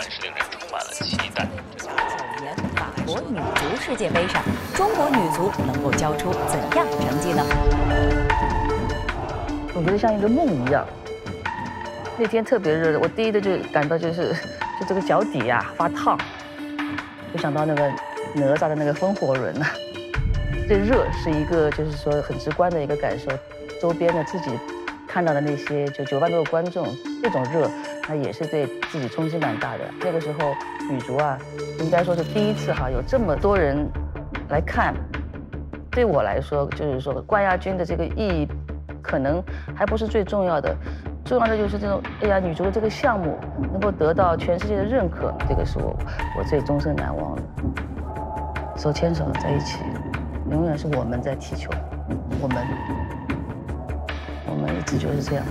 是令人充满了期待。 9年法国女足世界杯上，中国女足能够交出怎样成绩呢？ 我觉得像一个梦一样。那天特别热，我第一个就感到就这个脚底啊发烫，就想到那个哪吒的那个风火轮呐。这热是一个就是说很直观的一个感受，周边的自己看到的那些就9万多个观众，这种热，那也是对自己冲击蛮大的。那个时候女足啊，应该说是第一次哈有这么多人来看，对我来说就是说冠亚军的这个意义，可能还不是最重要的。重要的就是这种，哎呀，女足的这个项目能够得到全世界的认可，这个是我最终身难忘的。手牵手在一起，永远是我们在踢球，我们一直就是这样。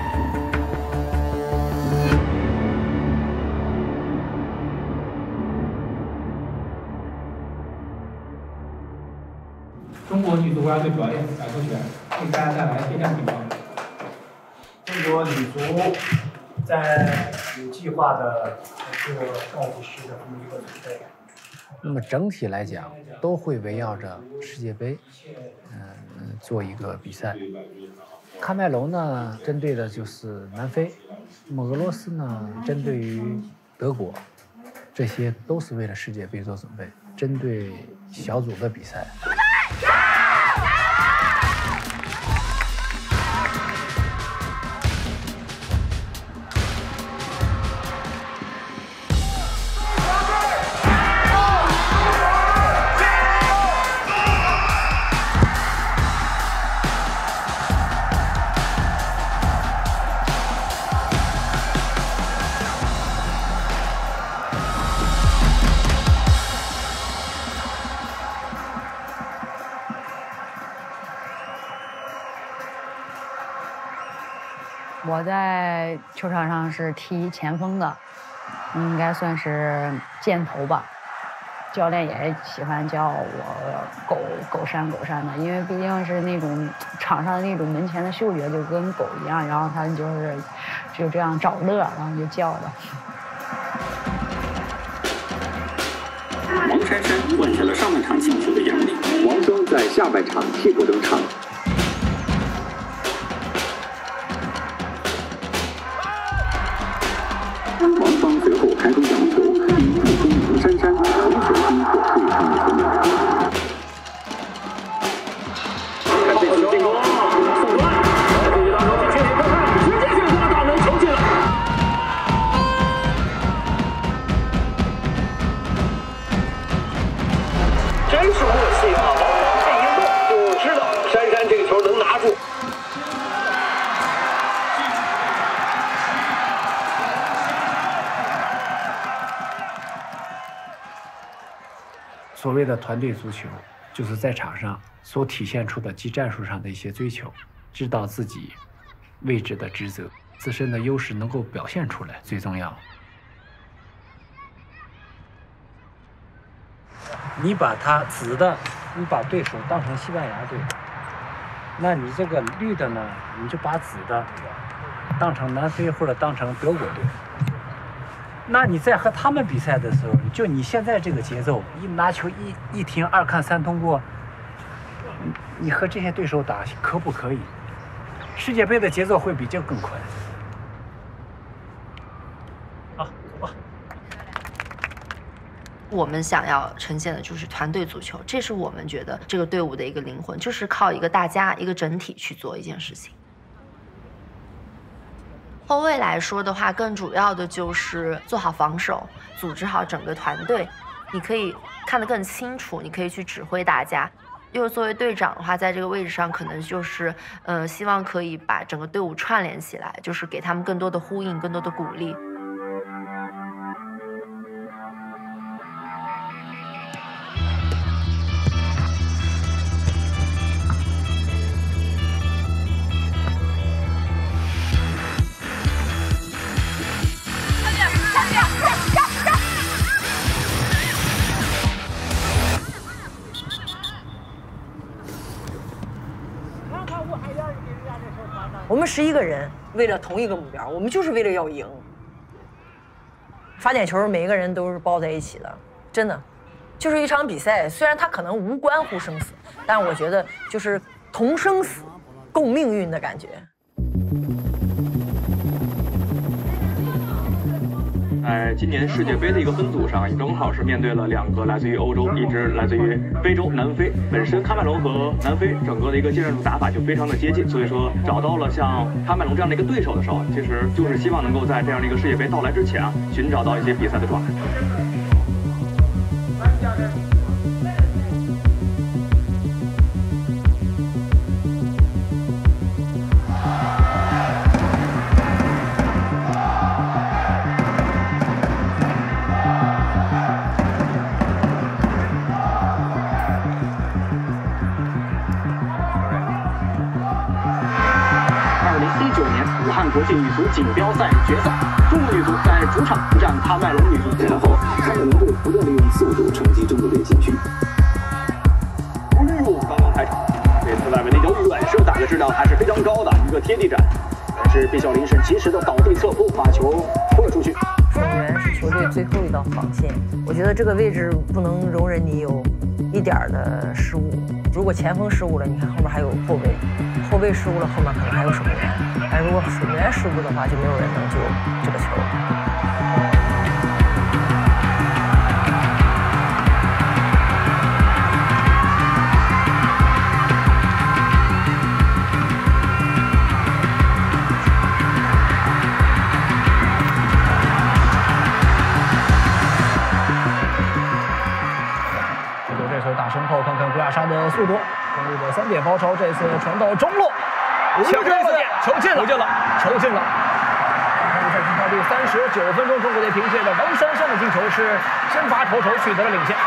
中国女足国家队主教练贾秀全为大家带来备战情况。 中国女足在有计划的做倒计时的这么一个准备。 那么整体来讲，都会围绕着世界杯，做一个比赛。喀麦隆呢，针对的就是南非；那么俄罗斯呢，针对于德国，这些都是为了世界杯做准备。针对小组的比赛。 我在球场上是踢前锋的，应该算是箭头吧。教练也喜欢叫我狗山的，因为毕竟是那种场上的那种门前的嗅觉就跟狗一样，然后他就这样找乐，然后就叫的。 王珊珊换下了上半场进球的杨丽， 王霜在下半场替补登场。王芳随后开出角球，以助攻王珊珊同时攻破对方的球门。 看这次进攻，送断，这一道球去确定看看，直接选择了大门球进了。真是默契啊！王芳这一动就知道珊珊这个球能拿住。 所谓的团队足球，就是在场上所体现出的技战术上的一些追求，知道自己位置的职责，自身的优势能够表现出来，最重要。你把它紫的，你把对手当成西班牙队，那你这个绿的呢，你就把紫的当成南非或者当成德国队。那你在和他们比赛的时候，就你现在这个节奏，一拿球一停2看3通过，你和这些对手打可不可以？世界杯的节奏会比这更快。好，走吧。 我们想要呈现的就是团队足球，这是我们觉得这个队伍的一个灵魂，就是靠一个大家一个整体去做一件事情。后卫来说的话，更主要的就是做好防守，组织好整个团队。你可以看得更清楚，你可以去指挥大家。就是作为队长的话，在这个位置上，可能就是希望可以把整个队伍串联起来，就是给他们更多的呼应，更多的鼓励。 我们11个人为了同一个目标，我们就是为了要赢。 罚点球每一个人都是抱在一起的，真的，就是一场比赛，虽然它可能无关乎生死，但我觉得就是同生死、共命运的感觉。 在今年世界杯的一个分组上，也正好是面对了2个来自于欧洲，一支来自于非洲南非。本身喀麦隆和南非整个的一个技战术打法就非常的接近，所以说找到了像喀麦隆这样的一个对手的时候，其实就是希望能够在这样的一个世界杯到来之前啊，寻找到一些比赛的状态。国际女足锦标赛决赛，中国女足在主场迎战喀麦隆女足， 然后喀麦隆队不断利用速度冲击中国队禁区。 绿路刚刚开场，这次外围的一脚远射打的质量还是非常高的一个贴地战，但是毕晓林是及时的倒地侧扑，把球扑了出去。 守门是球队最后一道防线，我觉得这个位置不能容忍你有一点的失误。如果前锋失误了，你看后面还有后卫，后卫失误了，后面可能还有守门员。但如果守门员失误的话，就没有人能救这个球。 这球打身后，看看古亚莎的速度，攻入的3点包抄，这次传到中路。球进了，球进了！在比赛第39分钟，中国队凭借着王珊珊的进球是先拔头筹，取得了领先。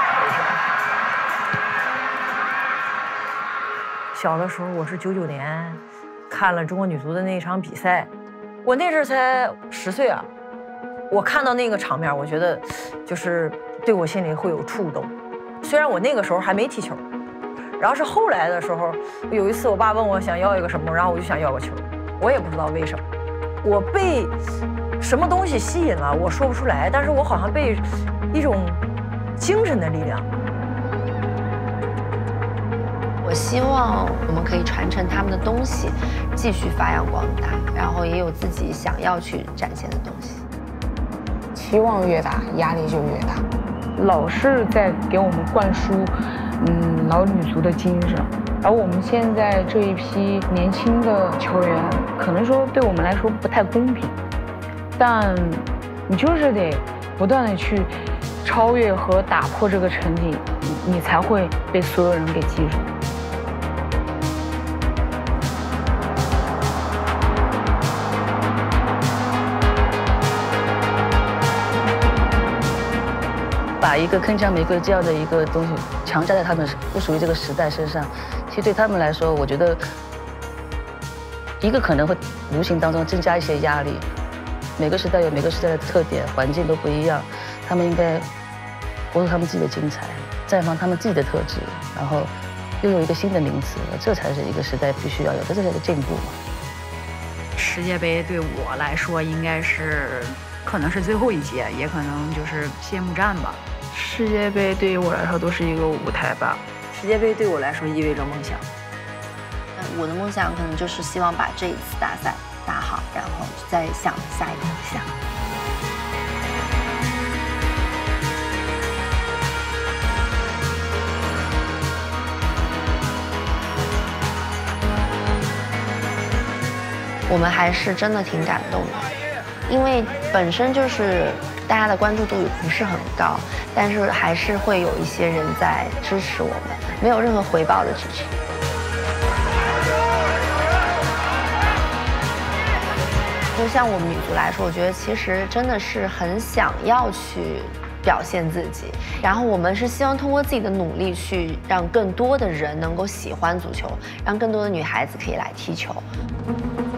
小的时候，我是99年看了中国女足的那一场比赛，我那阵才10岁啊。我看到那个场面，我觉得就是对我心里会有触动。虽然我那个时候还没踢球。然后是后来的时候，有一次我爸问我想要一个什么，然后我就想要个球，我也不知道为什么，我被什么东西吸引了，我说不出来，但是我好像被一种精神的力量。 我希望我们可以传承他们的东西，继续发扬光大，然后也有自己想要去展现的东西。 期望越大，压力就越大。 老是在给我们灌输老女足的精神，而我们现在这一批年轻的球员，可能说对我们来说不太公平，但你就是得不断的去超越和打破这个成绩，你才会被所有人给记住。 把一个铿锵玫瑰这样的一个东西强加在他们不属于这个时代身上，其实对他们来说，我觉得一个可能会无形当中增加一些压力。每个时代有每个时代的特点，环境都不一样，他们应该活出他们自己的精彩，绽放他们自己的特质，然后拥有一个新的名词，这才是一个时代必须要有的，这才是进步嘛。 世界杯对我来说应该是可能是最后一届，也可能就是谢幕战吧。世界杯对于我来说都是一个舞台吧。 世界杯对我来说意味着梦想。 我的梦想可能就是希望把这一次大赛打好，然后再想下一个梦想。我们还是真的挺感动的，因为本身就是大家的关注度也不是很高，但是还是会有一些人在支持我们，没有任何回报的支持。就像我们女足来说，我觉得其实真的是很想要去表现自己，然后我们是希望通过自己的努力去让更多的人能够喜欢足球，让更多的女孩子可以来踢球。